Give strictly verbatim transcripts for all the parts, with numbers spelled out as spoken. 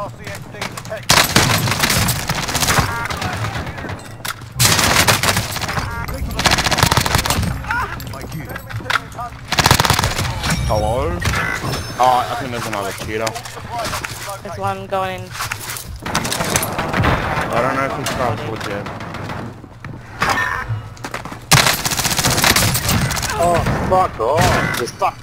R C X D detected. Hello? Oh, I think there's another cheater. There's one going in. I don't know if he's transport yet. Oh, fuck off. Just fuck.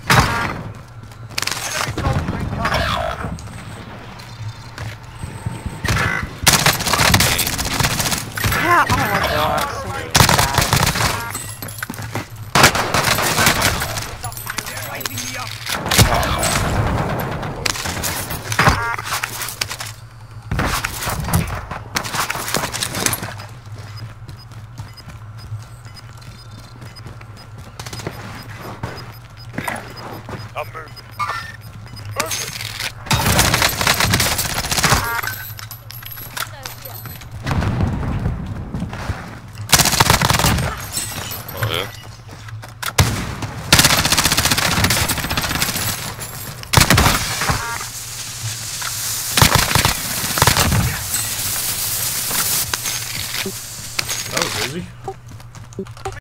Yeah, oh my god, somebody died. I'm moving. Perfect. Oh yeah. That was easy.